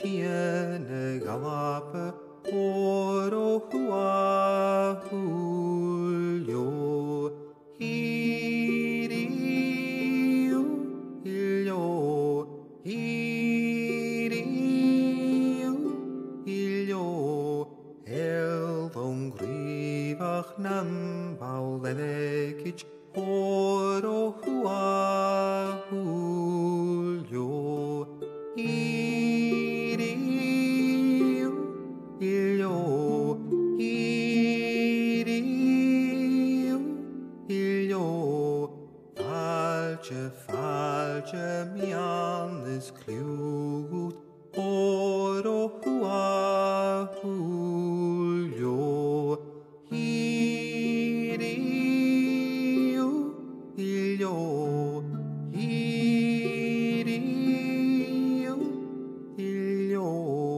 tiene galape oro hua hulio hiriu ilio hiriu ilio eldon grivach nam baulelekic oro hua hulio hiriu ilio hiriu ilio falce mianis clut oro hua hulio hiriu ilio hiriu ilio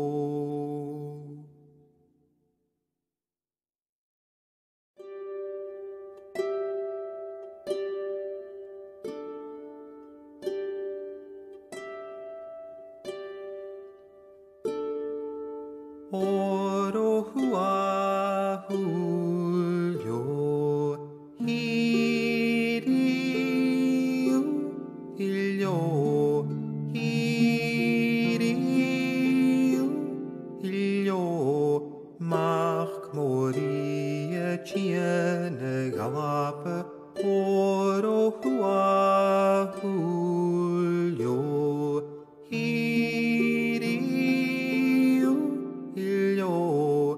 oro hua hulio hiriu ilio hiriu ilio mach moria tiene galape oro hua hulio hiriu ilio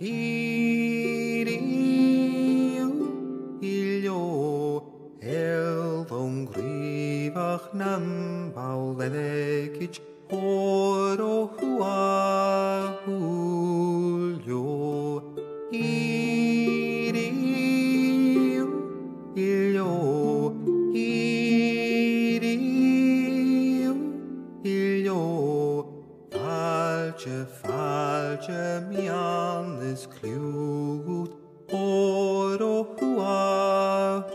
hiriu ilio eldon grivach nam baulelekic oro hua hulio hiriu ilio hiriu ilio falce mianis clut oro hua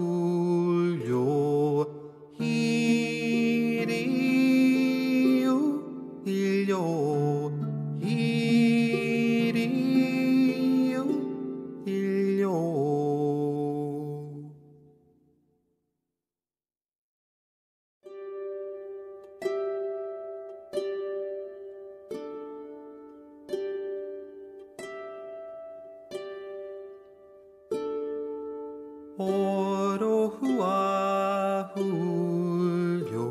hulio hiriu ilio hiriu ilio oro hua hulio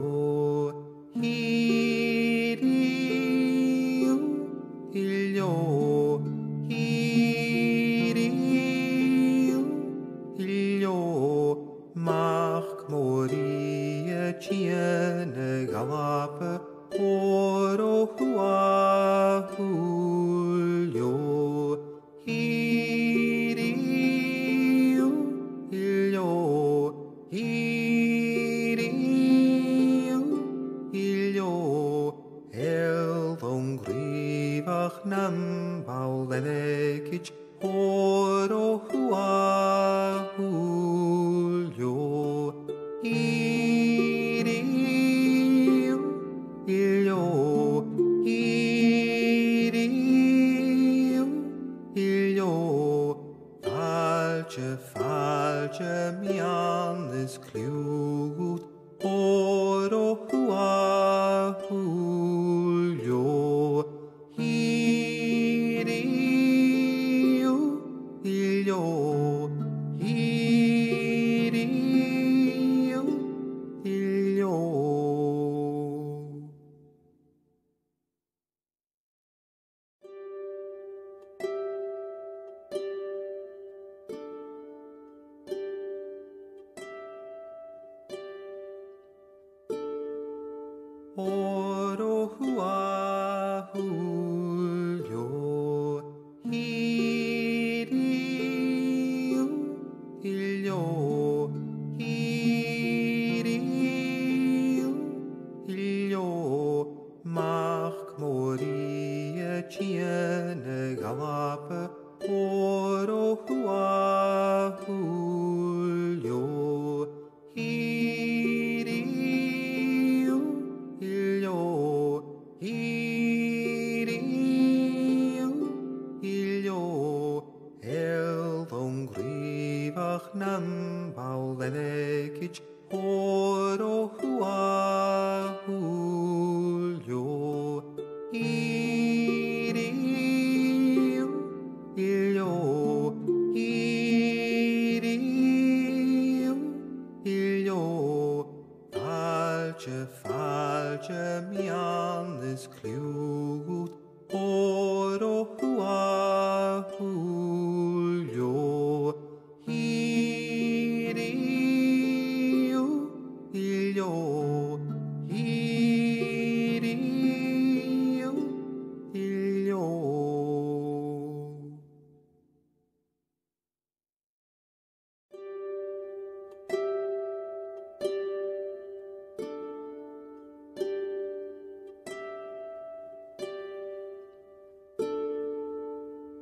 hiriu ilio hiriu ilio mach moria tiene galape oro hua hulio hiriu ilio hiriu ilio eldon grivach nam baulelekic oro hua hulio hiriu ilio hiriu ilio falce mianis clut oro hua hulio hiriu ilio hiriu ilio oro hua hulio hiriu ilio hiriu ilio mach moria tiene galape oro hua hulio hiriu ilio hiriu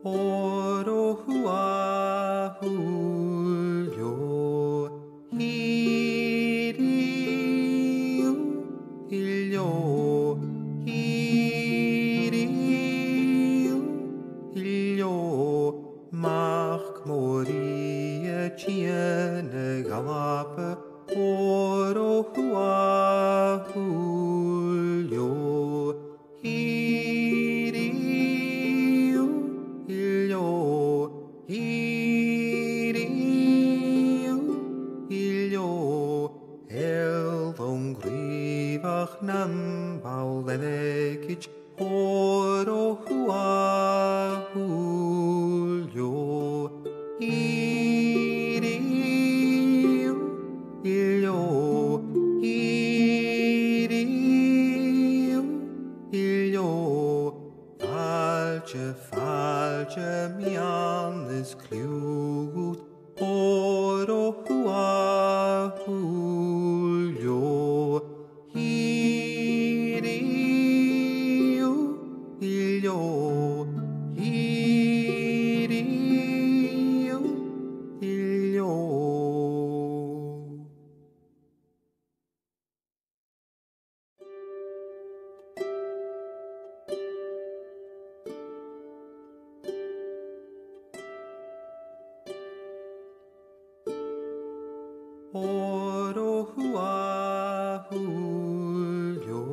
oro hua hulio hiriu ilio hiriu ilio mark moria ciene galape oro hua hulio hiriu ilio hiriu ilio elvon grivach nam baulenekich oro hua hulio hiriu ilio hiriu ilio falce mian is klugut oro hua hulio hiriu ilio hiriu ilio. Oro hua hulio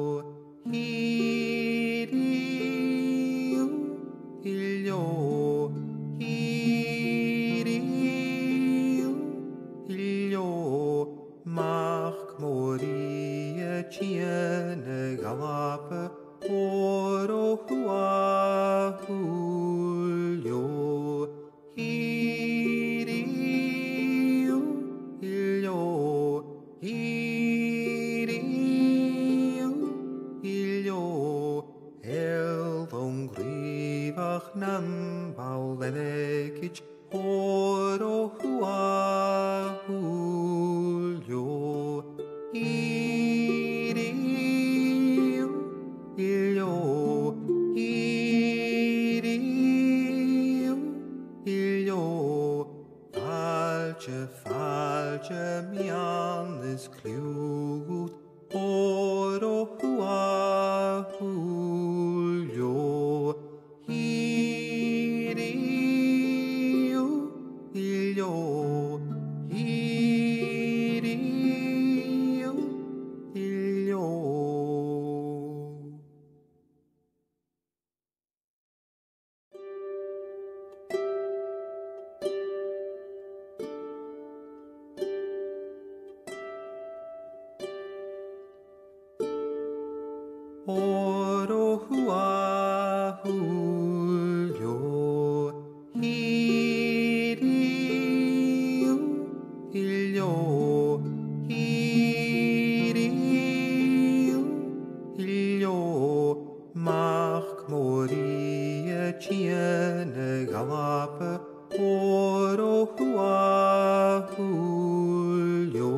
hiriu ilio hiriu ilio mark moria ciene galape oro hua hulio hiriu ilio hiriu ilio elvon grivach nam baulenekich oro hua hulio hiriu ilio hiriu ilio falce mian is klugut oro hua hulio hiriu ilio hiriu ilio. Oro hua hulio hiriu ilio hiriu ilio mark moria ciene galape oro hua hulio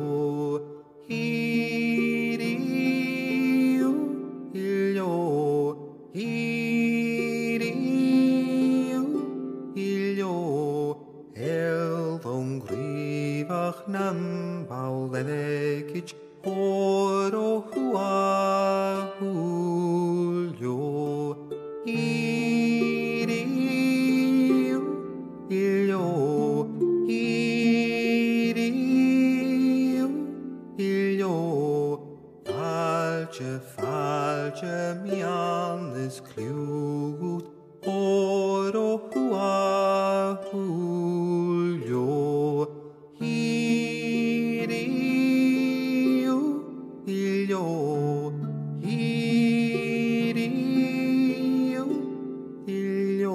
hiriu ilio hiriu ilio elvon grivach nam baulenekich oro hua hulio hiriu ilio hiriu ilio falce mian is klugut oro hua hulio hiriu ilio hiriu ilio.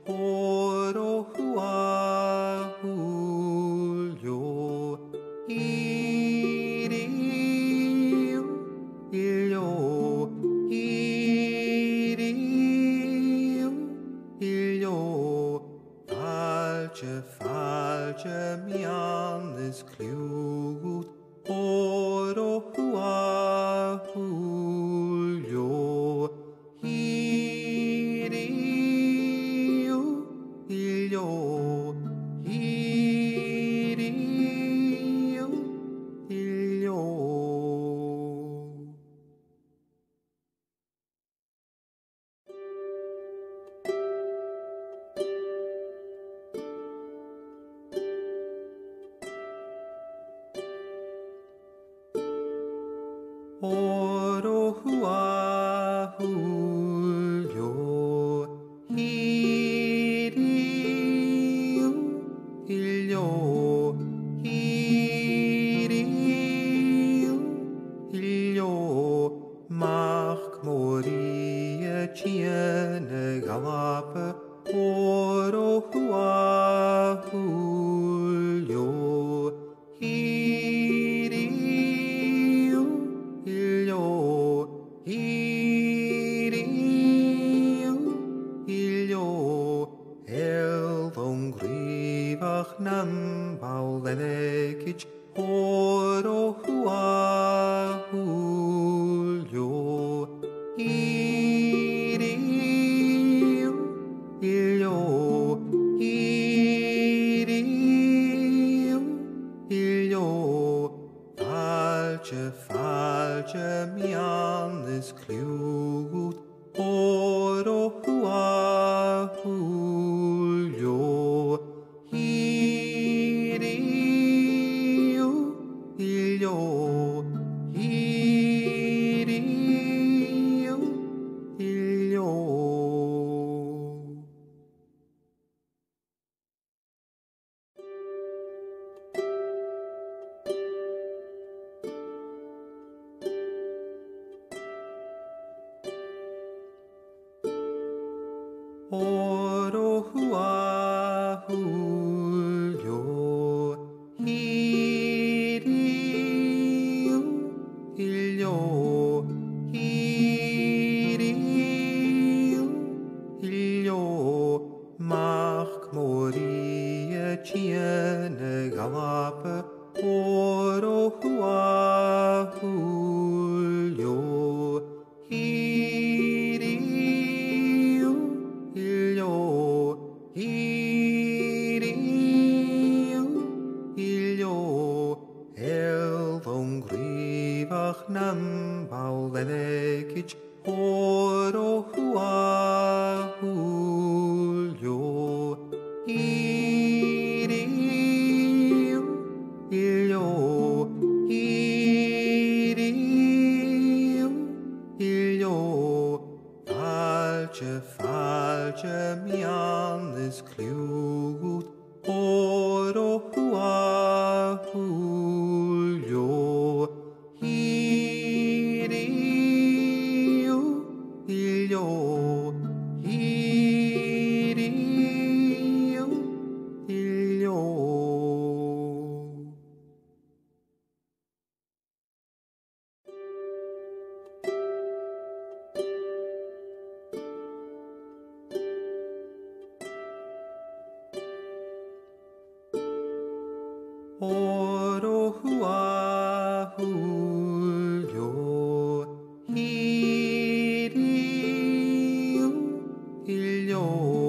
oro hua hulio iriu ilio iriu ilio falce mianes klugut oro hua hulio iriu ilio iriu ilio. Oro hua hulio iriu ilio iriu ilio MacMoria tiene galape oro hua hulio iriu ilio iriu ilio grivach nam baulenekic oro hua hulio iriu ilio iriu ilio falce mianes klugut oro hua hulio iriu ilio iriu ilio. Oro hua hulio iriu ilio iriu ilio MacMoria tiene galape oro hua hulio iriu ilio iriu ilio grivach nam baulenekic oro hua hulio iriu ilio iriu ilio falce mianes klugut oro hua hulio iriu ilio iriu ilio. Oro hua hulio iriu ilio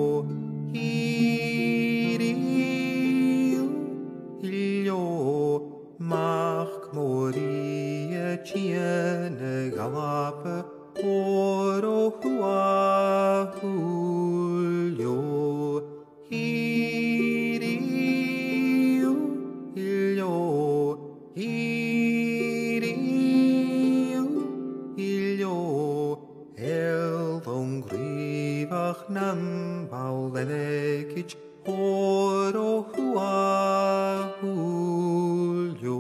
iriu ilio MacMoria tiene galape oro hua hulio iriu ilio iriu ilio grivach nam baulenekic oro hua hulio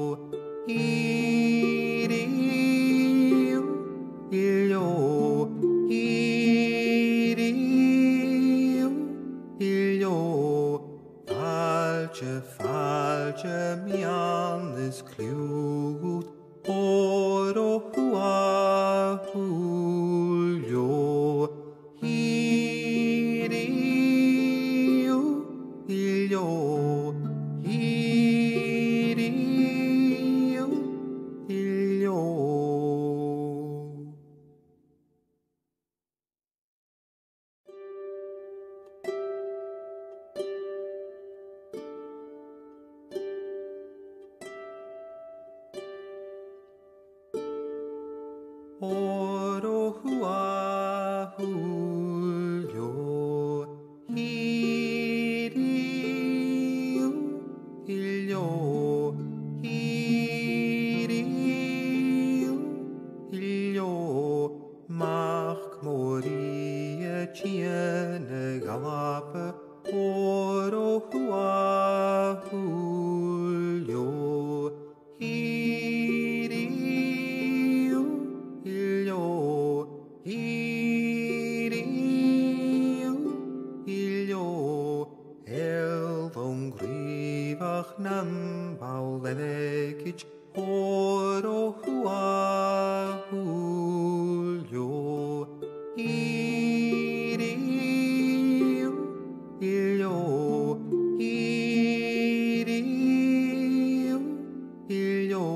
iriu ilio iriu falge miannes klugut, oro hua hulio, hiriu, ilio, hiriu, ilio. Oro hua hulio, hiriu, ilio, hiriu, ilio, mach moria ciene galape, oro hua hulio, hiriu, ilio, hiriu, ilio, elvon grivach nam baulenekic, oro hua hulio, hiriu, ilio, hiriu, ilio,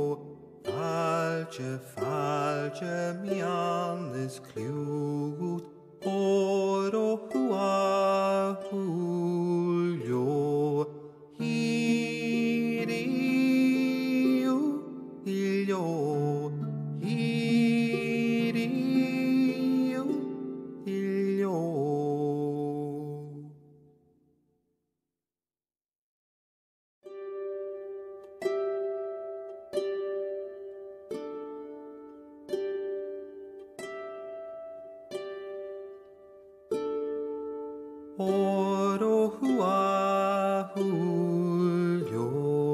falge miannes klugut, oro hua hulio, hiriu, ilio, hiriu, ilio. Oro hua hulio,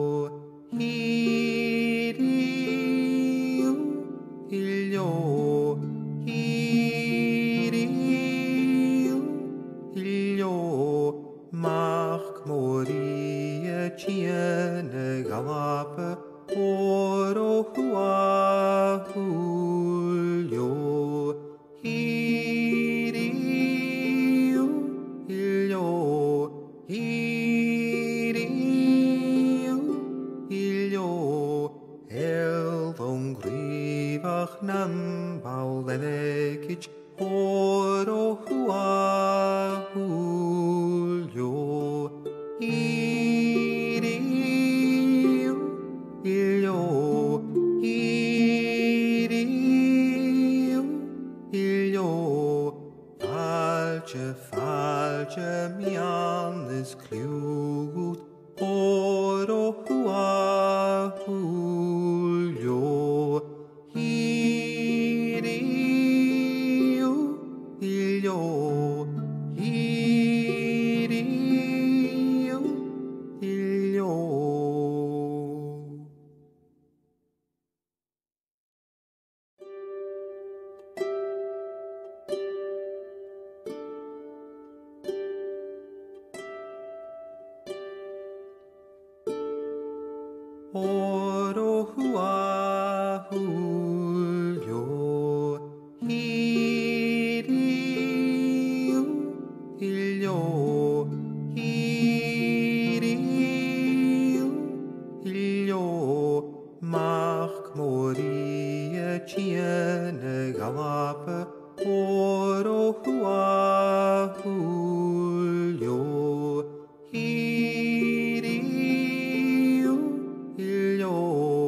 hiriu, ilio, hiriu, ilio, mach moria ciene galape, oro hua hulio, hiriu, ilio, hiriu, ilio, elvon grivach nam baulenekic, oro hua hulio, hiriu, ilio, hiriu, ilio, falge miannes klugut, oro hua hulio, hiriu, ilio, hiriu, ilio. Oro hua hulio, hiriu, ilio, hiriu, ilio, mach moria ciene galape, oro hua hulio, hiriu, ilio,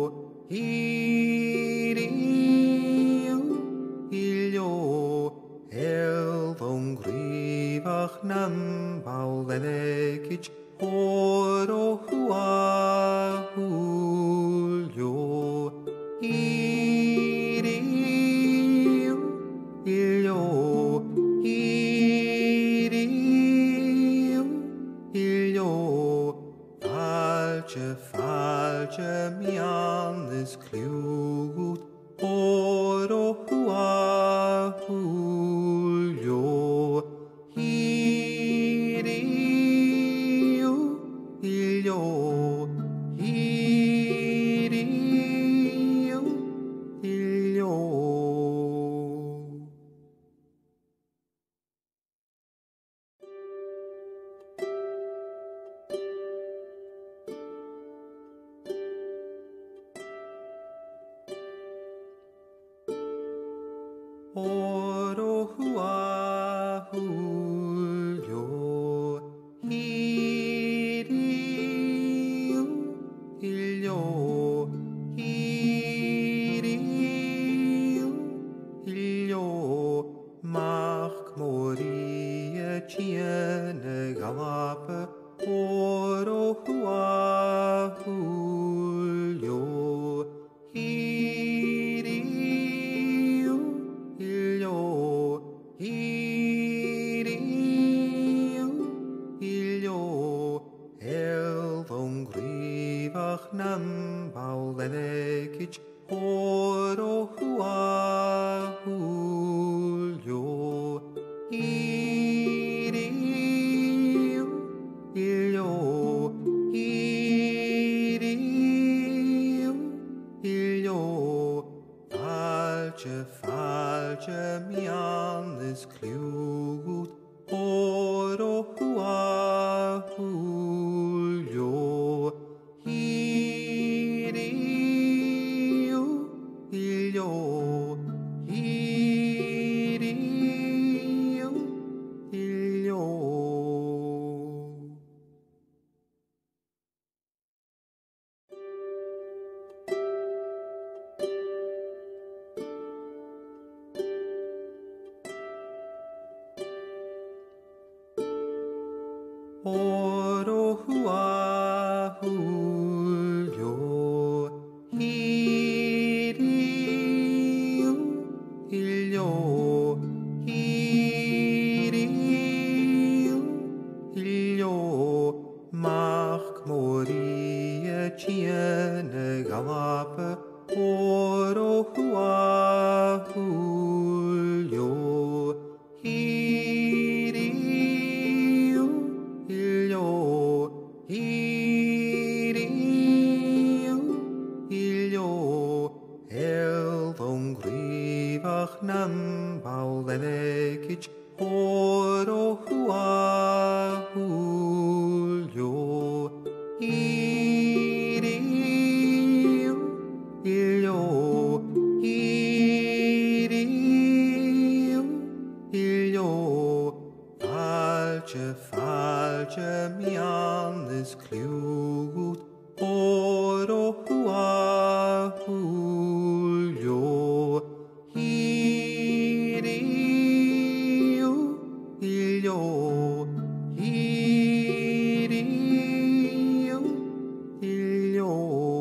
hiriu, ilio, elvon grivach nam baulenekic, oro hua hulio, hiriu, ilio, hiriu, ilio, falge miannes klugut, oro hua hulio, hiriu, ilio, galape oro hua hulio hiriu ilio hiriu ilio elvon grivach nam baulenekich oro hua hulio hiriu ilio hiriu ilio falce mianis klugut oro hua hulio hiriu ilio hiriu ilio oro hua hulio hiriu ilio hiriu ilio mach moria ciene galape oro hua hulio hiriu ilio hiriu ilio elvon grivach nam baulenekich oro hua hulio hiriu ilio hiriu ilio falce mianis klugut oro hua hulio hiriu ilio hiriu ilio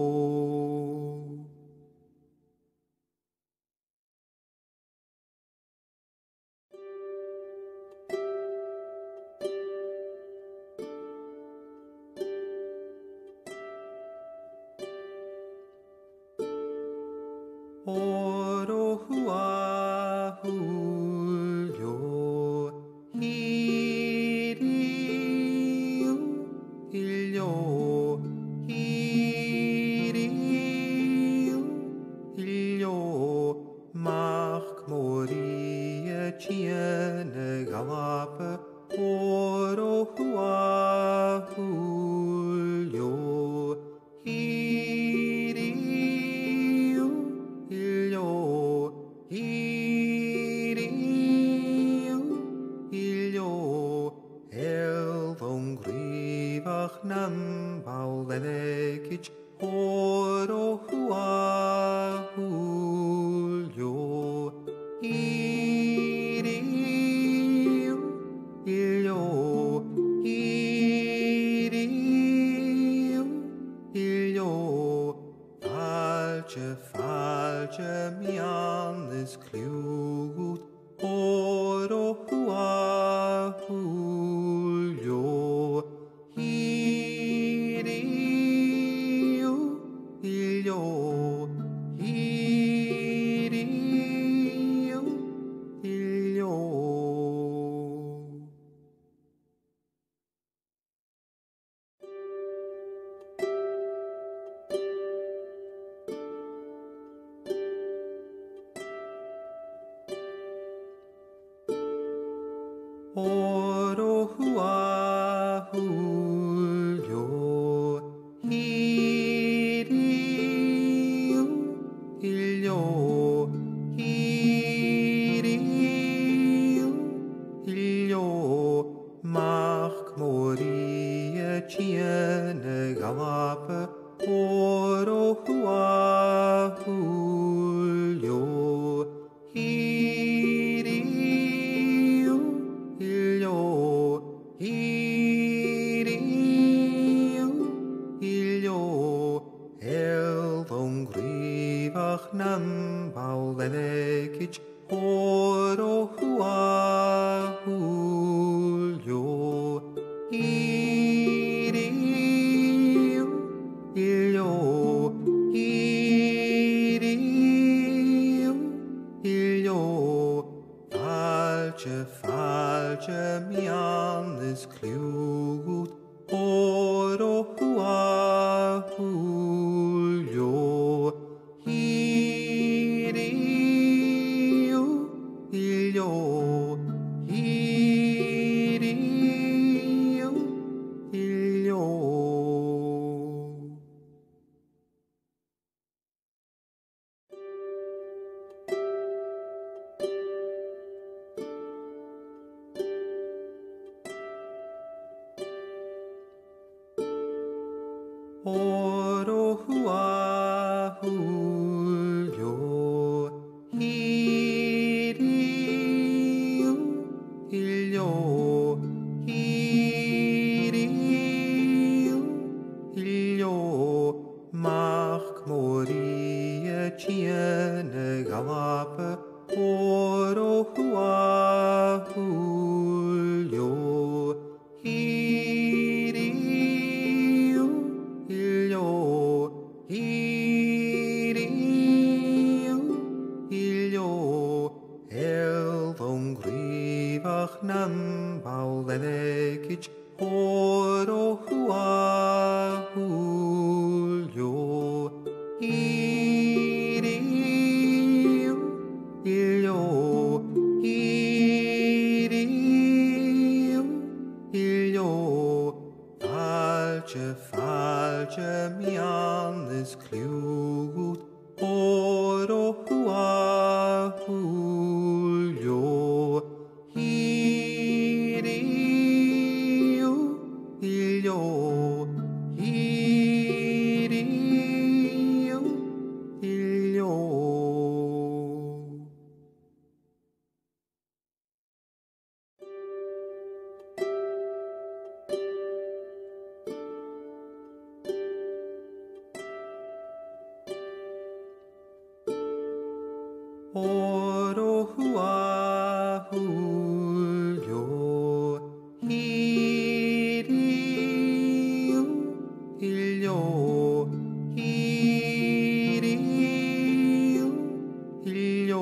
oro hua hulio hiriu ilio hiriu ilio mach moria ciene galape oro hua hulio hiriu ilio hiriu ilio elvon grivach nam baulenekich oro hua hulio hiriu ilio hiriu ilio falce mianis klugut oro hua hulio hiriu ilio hiriu ilio oro hua hulio hiriu ilio hiriu ilio mach moria ciene galape oro hua hulio hiriu ilio miannes kliugut, oro hua hulio, hiriu, ilio, hiriu, ilio. Oro hua hulio, hiriu, ilio, hiriu, ilio, Moria tiene galape, oro hua hulio, hiriu, ilio, hiriu, ilio, grivach nam baulenekic, oro hua hulio, hiriu, ilio, hiriu, ilio, falce miannes kliugut, oro hua hulio, hiriu, ilio, hiriu, ilio. Oro hua hulio, hiriu, ilio, hiriu, ilio,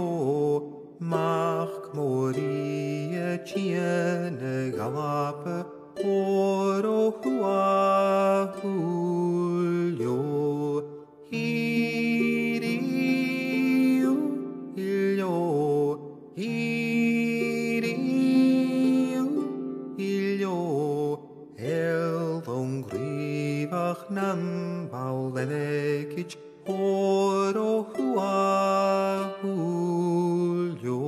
Moria tiene galape, oro hua hulio, hiriu, ilio, hiriu, ilio, grivach nam baulenekic, oro hua hulio,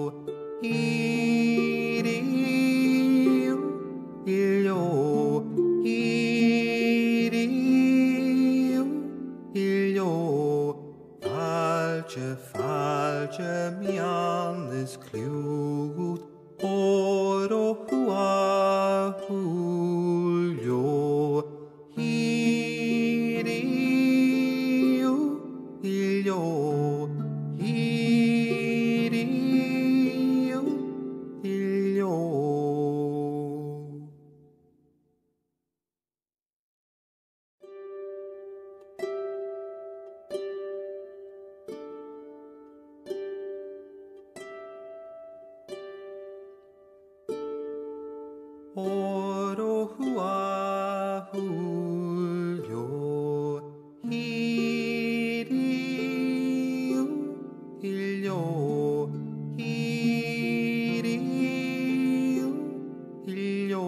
hiriu, ilio, hiriu, ilio, falce miannes kliugut, oro hua hulio, hiriu, ilio, hiriu, ilio. Oro hua hulio, hiriu, ilio, hiriu, ilio,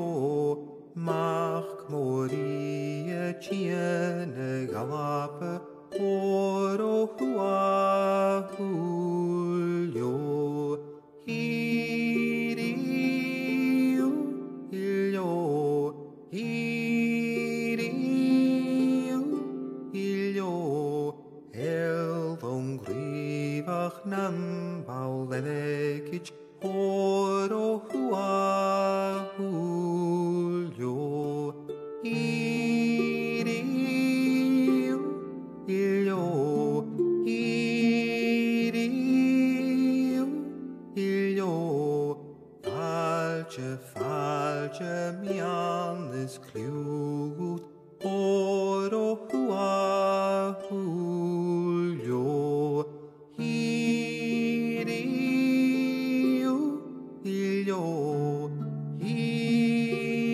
Moria tiene galape, oro hua hulio, hiriu, ilio, hiriu, ilio, grivach nam baulenekic, oro hua hulio, hiriu, ilio, hiriu, ilio, falce miannes kliugut, oro hua hulio, hiriu, ilio, hiriu,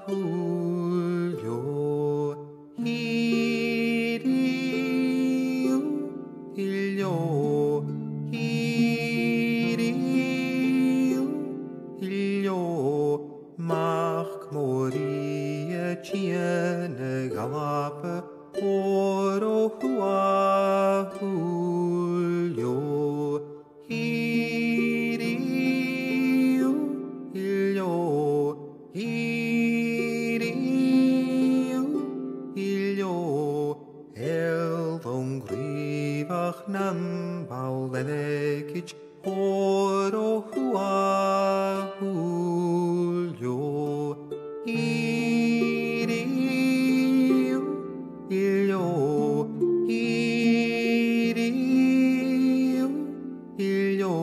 Hulio, Hiriu, Ilio, Hiriu, Ilio, Marc Moria, Ciene, Galape, Oro, Hua, Hulio, Hiriu, Ilio, Hiriu, Ilio, Elvon grivach nam baulenekic, Oro, Hua, Hulio, Hiriu, Ilio, Hiriu, Ilio,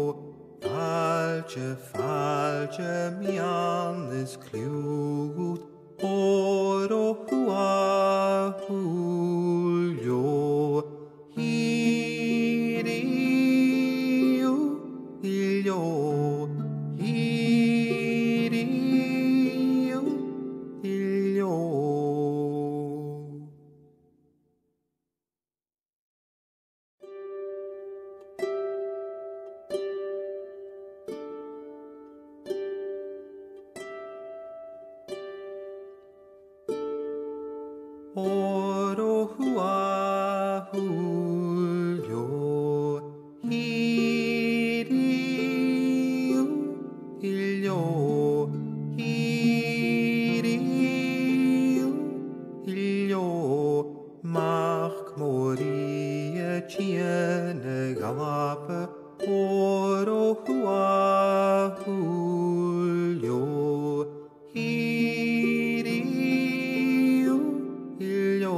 falce mianis clugut, Oro, Hua, Hulio, Hiriu, Ilio, Hiriu, Ilio. Oro, Hua, Hulio, Hiriu, Ilio, Hiriu, Ilio, Marc Moria, Ciene, Galape, Oro, Hua, Hulio, Hiriu, Ilio,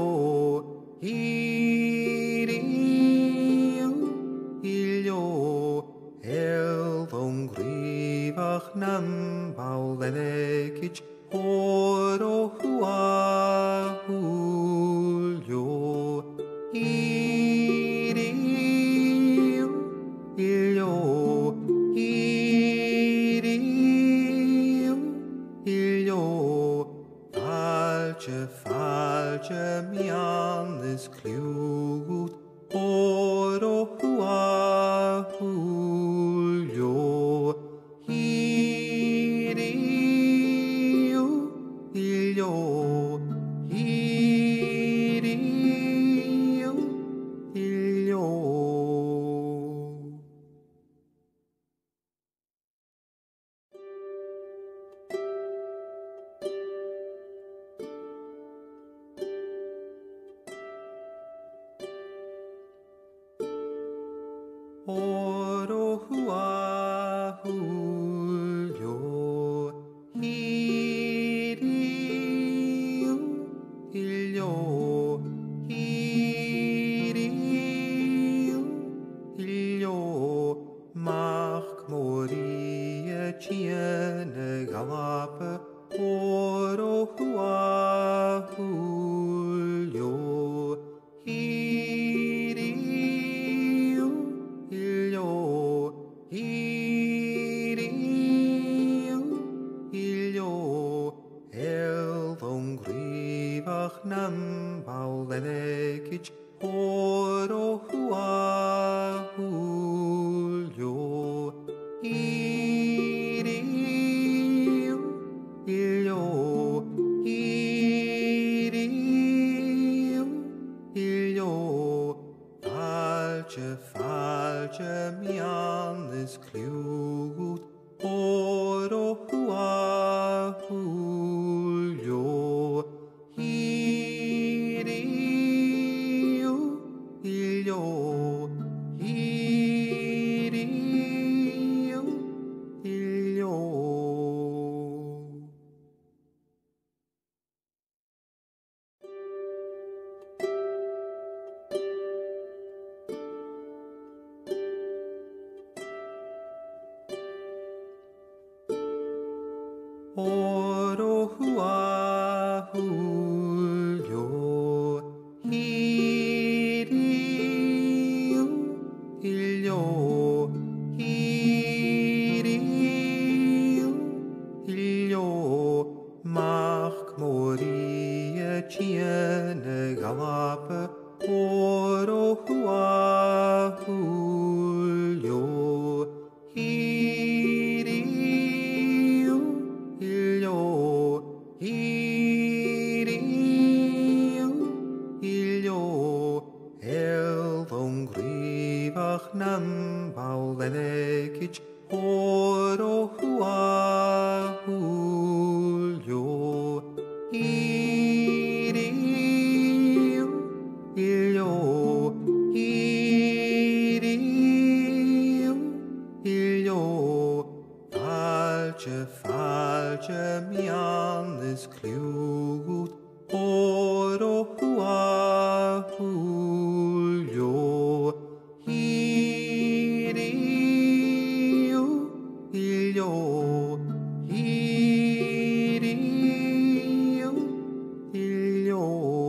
Hiriu, Ilio, Elvon grivach nam baulenekic, Oro, Hua, Hulio, Hiriu, Ilio, Hiriu, Ilio, falce mianis clugut, Oro, Hua, Hulio, Hiriu, Ilio, Hiriu, Ilio. Oro, Hua, Hulio, Hiriu, Ilio, Hiriu, 10 galape, oro hua hulio, hiriu, ilio, hiriu, ilio, elvon grivach nam baulenekic, oro hua hulio, hiriu, ilio, hiriu, ilio, falce mianis clugut, oro hua hulio, hiriu, ilio, hiriu, ilio. Oro hua hulio, hiriu, ilio, hiriu, ilio, baulenekich oro hua hulio iriu ilio iriu ilio falce mian is klugut oro hua hulio iriu ilio iriu ilio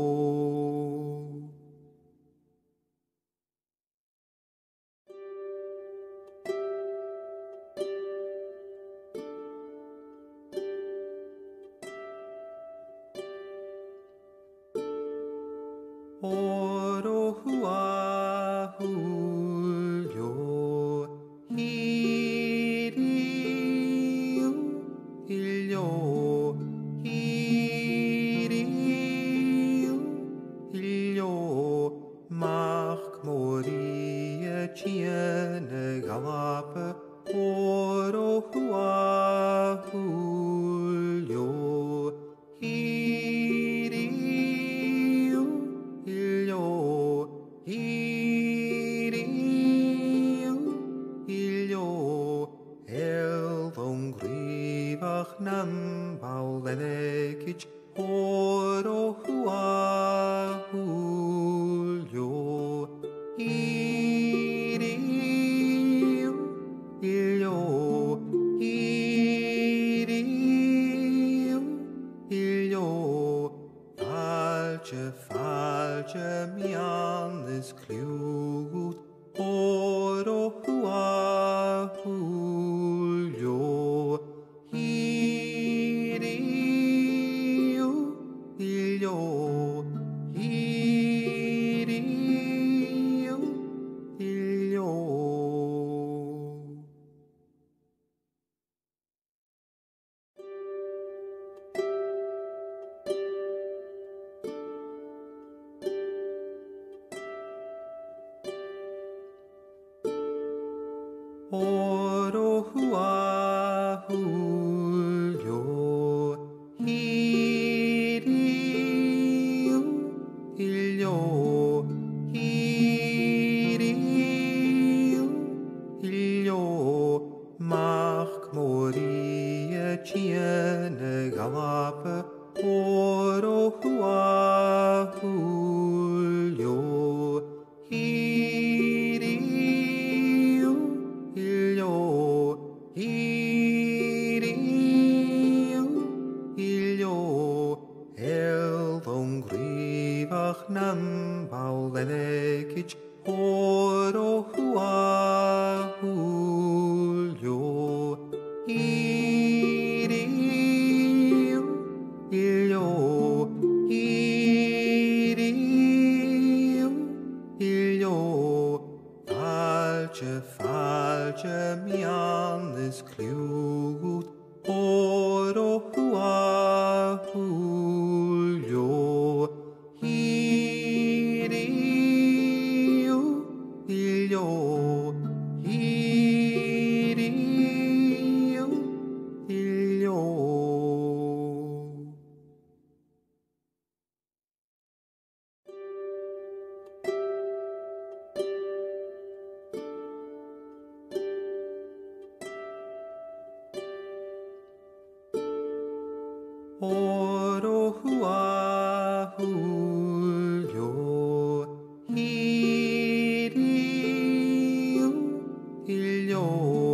oro hua hulio iriu ilio iriu ilio marc moria ciene galape oro hua hulio iriu ilio iriu ilio elvon grivach nam baulenekich oro hua hulio iriu ilio iriu ilio falce mian is klugut oro hua hulio iriu ilio iriu ilio oro hua hulio iriu ilio iriu ilio marc moria ciene galape oro hua hulio iriu ilio iriu ilio elvon grivach nam baulenekich oro hua hulio iriu ilio iriu ilio falce mian is klugut oro hua hulio iriu ilio iriu ilio oro hua hulio iriu ilio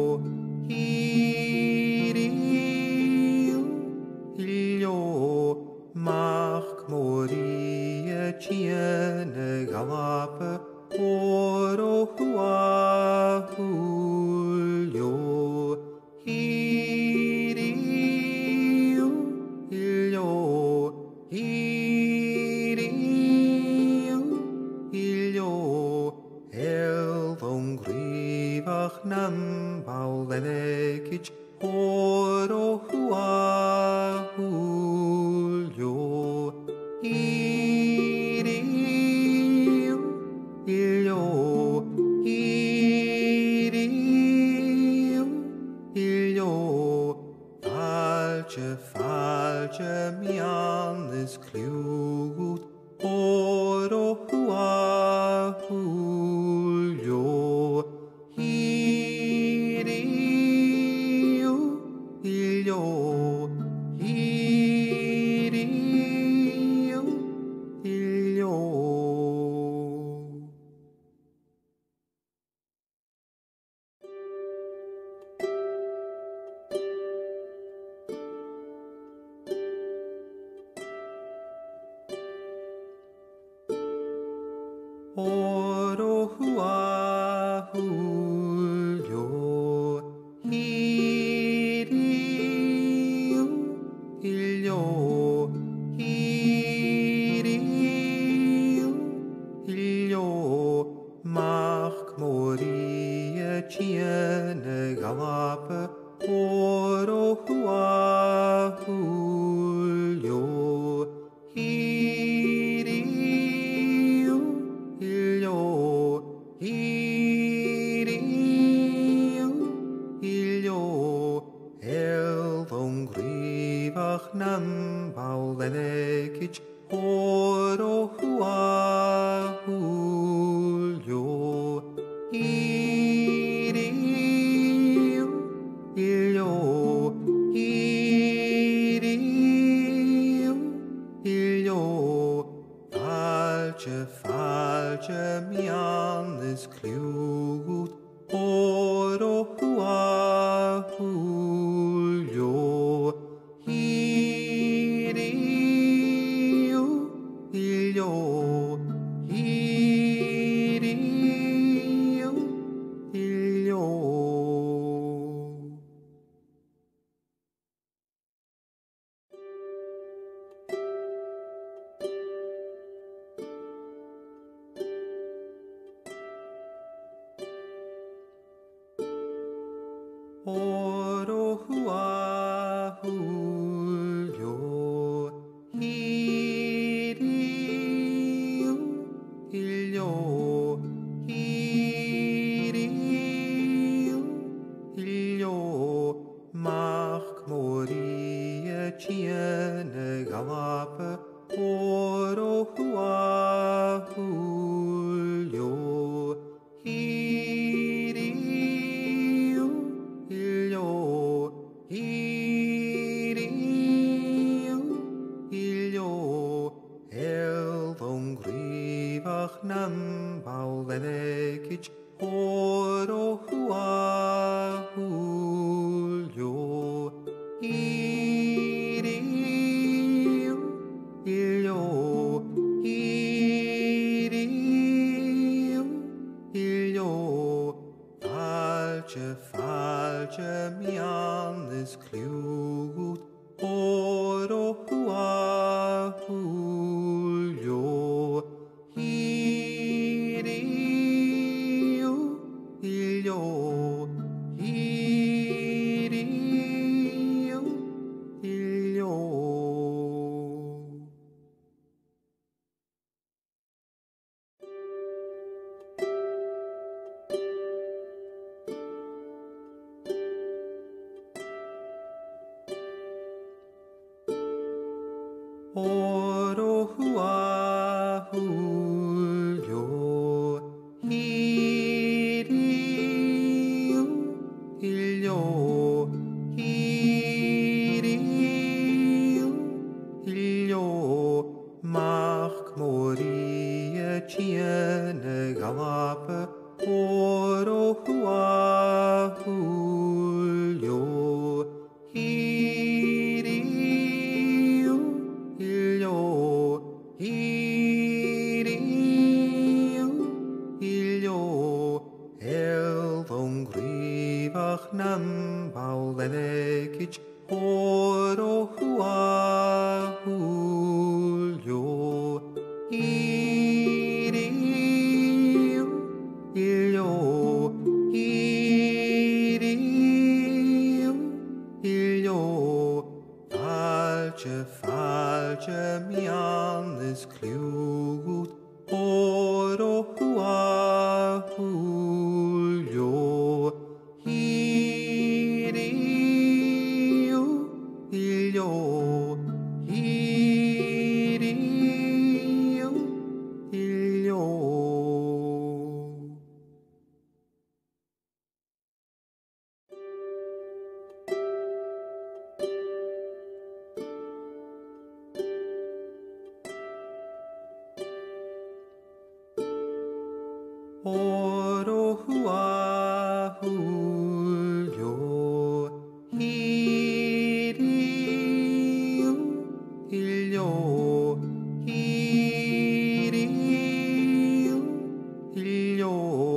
iriu ilio marc moria ciene galape oro hua hulio iriu ilio iriu ilio elvon grivach nam baulenekich oro hua hulio iriu ilio iriu tiene galape oro hua hulio hiriu ilio hiriu ilio eldon grivach nam baulenekich oro hua hulio hiriu ilio hiriu ilio falce mianes klugut oro hua hulio hiriu ilio hiriu ilio oro hua hulio hiriu ilio hiriu ilio MacMillan tiene galape oro hua hulio hiriu ilio hiriu ilio eldon grivach nam baulenekich oro hua hulio hiriu ilio hiriu ilio falce mianes klugut oro hua hulio hiriu ilio hiriu ilio oro hua hulio hiriu ilio hiriu ilio MacMillan tiene galape oro hua hulio hiriu ilio hiriu ilio eldon grivach nam baulenekich oro hua hulio hiriu ilio hiriu ilio falce mianes klugut oro hua hulio hiriu ilio hiriu ilio oro hua hulio hiriu ilio hiriu ilio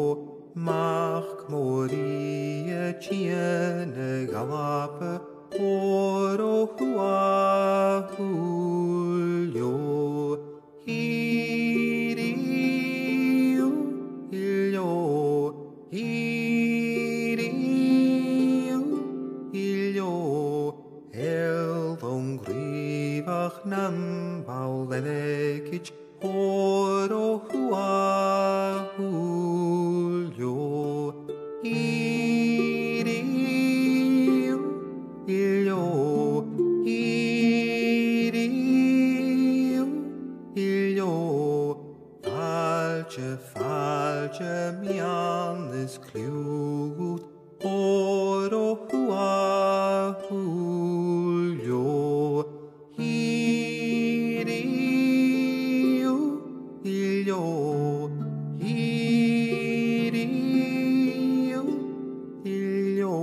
MacMillan tiene galape oro hua hulio hiriu ilio hiriu kliugut, oro hua hulio, hiriu, ilio, hiriu, ilio.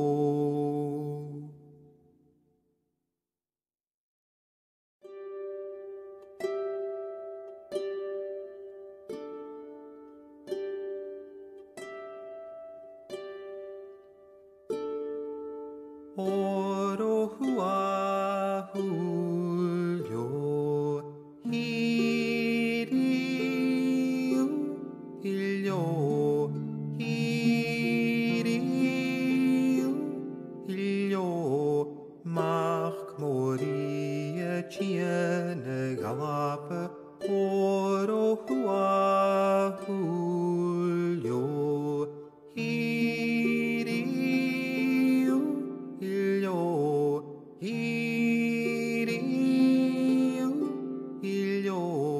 Oro hua hulio, hiriu, ilio, hiriu, ilio, Moria tiene galape, oro hua hulio, hiriu, ilio, hiriu, ilio,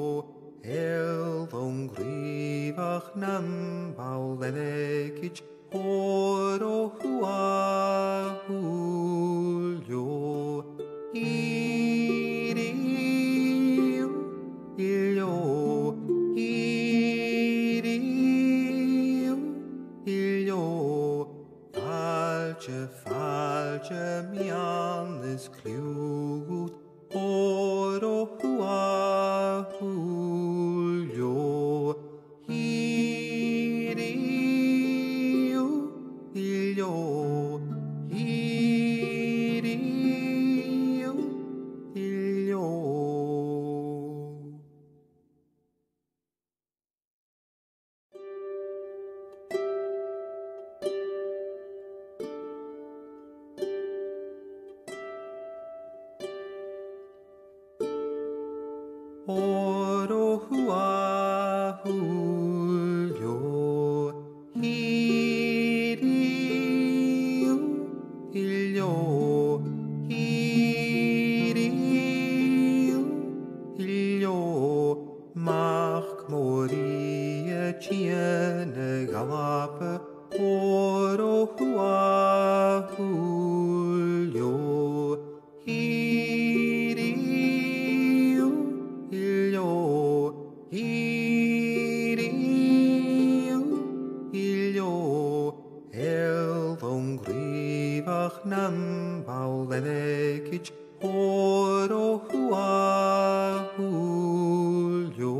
Gillebrìde MacMillan, oro hua hulio, hiriu, ilio, hiriu, ilio, falce mianis kliugut, oro hua hulio, hiriu, ilio, hiriu, ilio. Oro hua hulio, hiriu, ilio, hiriu, ilio, Moria tiene galape, oro hua hulio, hiriu, ilio, hiriu, ilio, Gillebrìde MacMillan, oro hua hulio,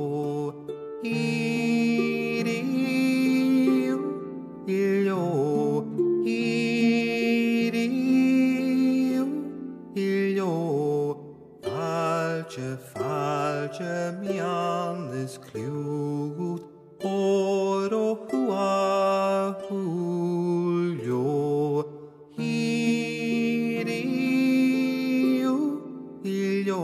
hiriu, ilio, hiriu, ilio, falce mianis kliugut, oro hua hulio, hiriu, ilio,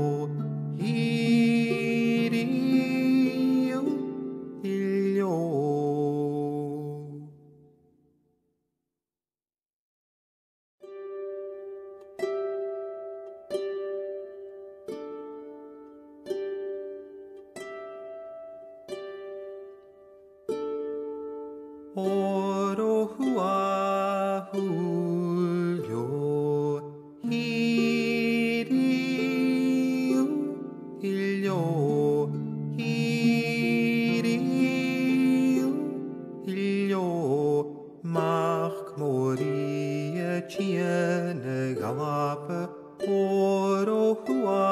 hiriu, ilio. Oro hua hulio, hiriu, ilio, hiriu, ilio, Moria tiene galape, oro hua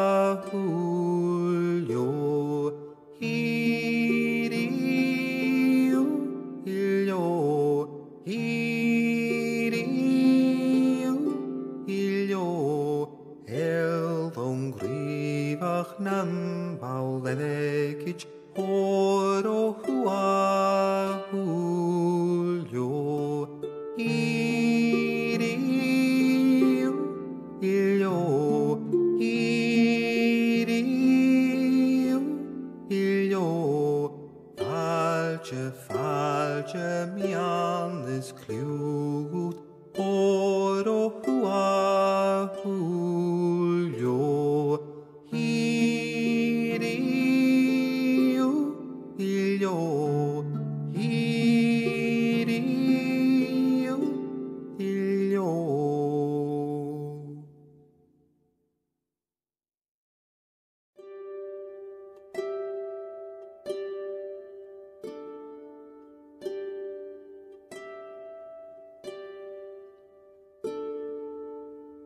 hulio, hiriu, ilio, hiriu, ilio, Gillebrìde MacMillan, oro hua hulio, hiriu, ilio, hiriu, ilio, falce mianis kliugut, oro hua hulio, hiriu, ilio, hiriu,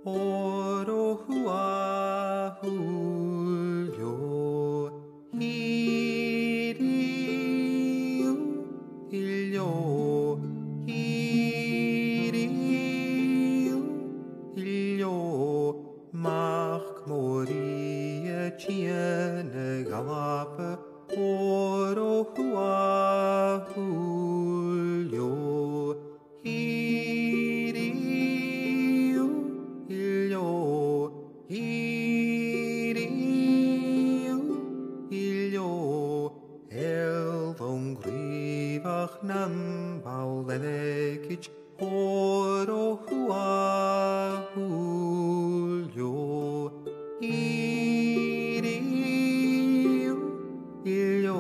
oro hua hulio hiriu ilio hiriu ilio mark moria ciene galape oro hua hulio hiriu ilio hiriu ilio elvon grivach nam baulekic oro hua hulio hiriu ilio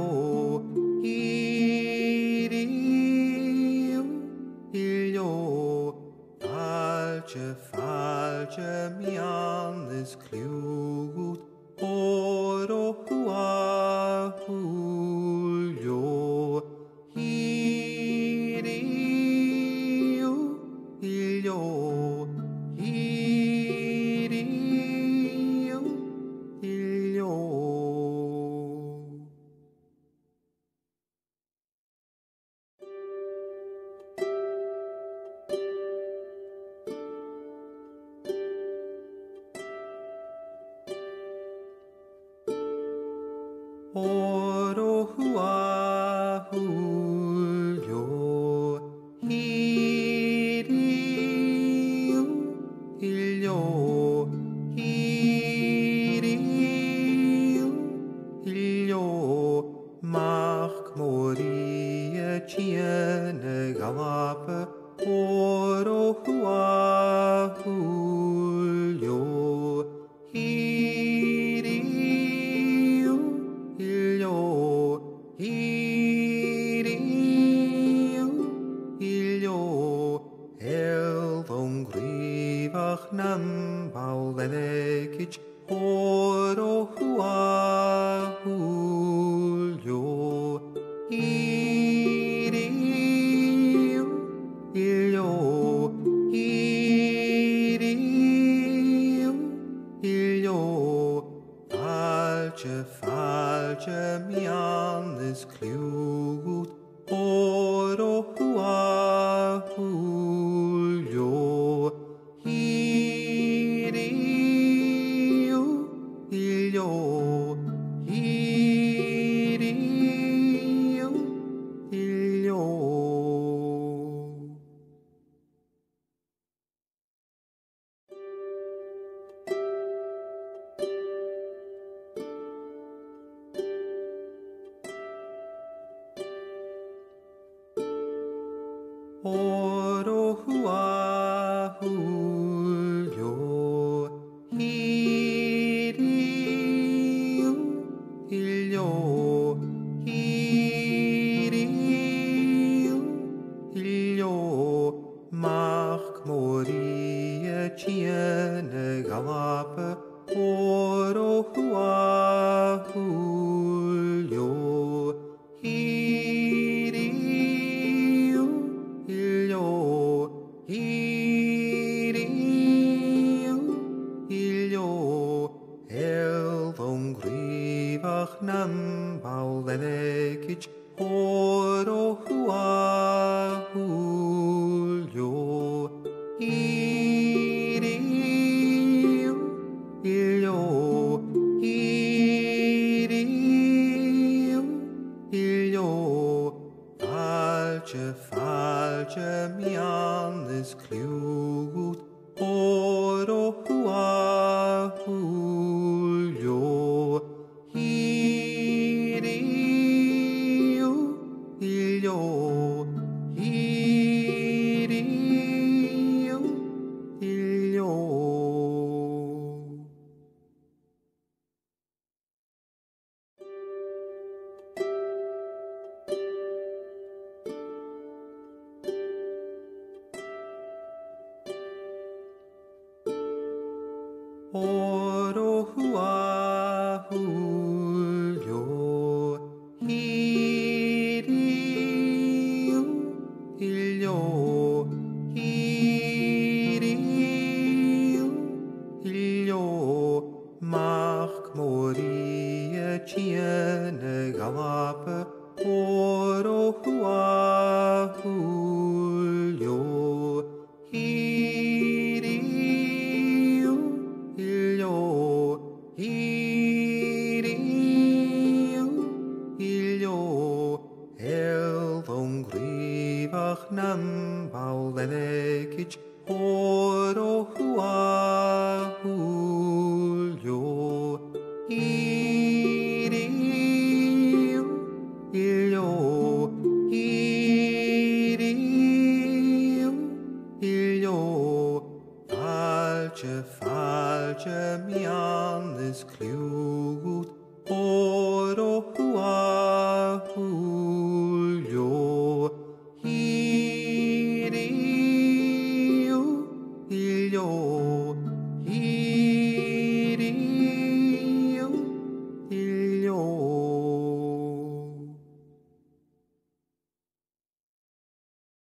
hiriu ilio falce mian is klugut oro hua hulio hiriu ilio hiriu ilio. Oro hua hulio hiriu ilio hiriu ilio mark moria ciene galape oro hua hulio hiriu ilio hiriu ilio elvon grivach nam baulekic oro hua hulio hiriu ilio hiriu ilio falce mian is klugut oro hua hulio hiriu ilio hiriu ilio. Oro hua hulio hiriu ilio hiriu ilio mark moria ciene galape oro hua hulio hiriu ilio hiriu ilio elvon grivach nam baulekic oro hua hulio hiriu ilio hiriu ilio falce mian is klugut oro hua hulio hiriu ilio hiriu ilio. Oro hua hulio hiriu ilio hiriu compelled Airgid hua Julio